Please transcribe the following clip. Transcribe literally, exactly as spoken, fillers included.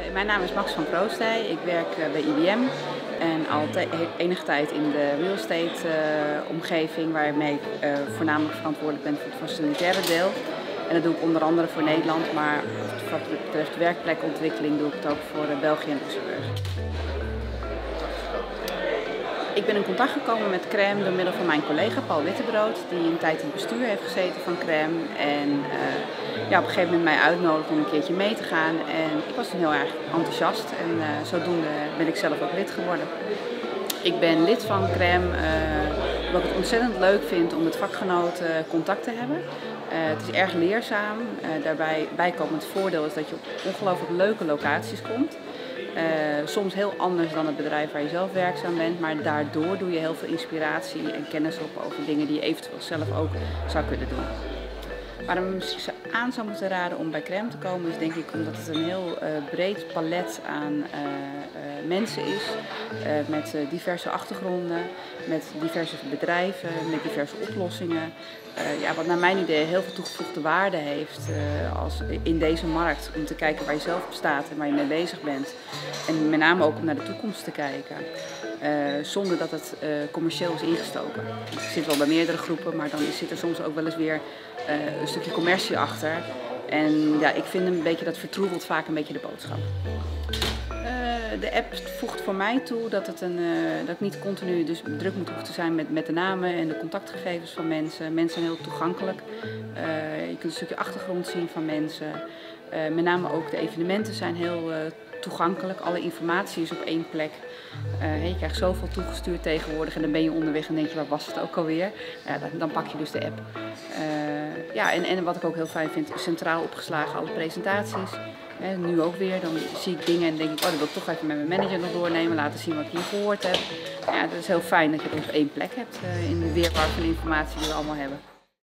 Mijn naam is Max van Proostij. Ik werk bij I B M en al enige tijd in de real estate uh, omgeving, waarmee ik uh, voornamelijk verantwoordelijk ben voor het facilitaire deel. En dat doe ik onder andere voor Nederland, maar wat betreft werkplekontwikkeling doe ik het ook voor uh, België en Luxemburg. Ik ben in contact gekomen met Crème door middel van mijn collega Paul Wittebrood, die een tijd in het bestuur heeft gezeten van Crème. En uh, ja, op een gegeven moment mij uitnodigde om een keertje mee te gaan. En ik was toen heel erg enthousiast en uh, zodoende ben ik zelf ook lid geworden. Ik ben lid van Crème, uh, wat ik ontzettend leuk vind om met vakgenoten contact te hebben. Uh, het is erg leerzaam. Uh, daarbij bijkomend voordeel is dat je op ongelooflijk leuke locaties komt. Uh, soms heel anders dan het bedrijf waar je zelf werkzaam bent, maar daardoor doe je heel veel inspiratie en kennis op over dingen die je eventueel zelf ook zou kunnen doen. Waarom ik ze aan zou moeten raden om bij Crème te komen is denk ik omdat het een heel uh, breed palet aan uh, uh, mensen is, uh, met uh, diverse achtergronden, met diverse bedrijven, met diverse oplossingen. Uh, ja, wat naar mijn idee heel veel toegevoegde waarde heeft uh, als in deze markt, om te kijken waar je zelf op staat en waar je mee bezig bent. En met name ook om naar de toekomst te kijken, uh, zonder dat het uh, commercieel is ingestoken. Ik zit wel bij meerdere groepen, maar dan zit er soms ook wel eens weer uh, een stukje commercie achter. En ja, ik vind een beetje dat vertroebelt vaak een beetje de boodschap. Uh, de app voegt voor mij toe dat, het een, uh, dat ik niet continu dus druk moet hoeven te zijn met, met de namen en de contactgegevens van mensen. Mensen zijn heel toegankelijk. Uh, je kunt een stukje achtergrond zien van mensen. Uh, met name ook de evenementen zijn heel uh, toegankelijk. Alle informatie is op één plek. Uh, je krijgt zoveel toegestuurd tegenwoordig en dan ben je onderweg en denk je, waar was het ook alweer? Ja, dan, dan pak je dus de app. Uh, ja, en, en wat ik ook heel fijn vind, centraal opgeslagen alle presentaties. He, nu ook weer, dan zie ik dingen en denk ik, oh, dat wil ik toch even met mijn manager nog doornemen, laten zien wat ik hier gehoord heb. Ja, dat is heel fijn dat je het op één plek hebt uh, in de weerwaar van de informatie die we allemaal hebben.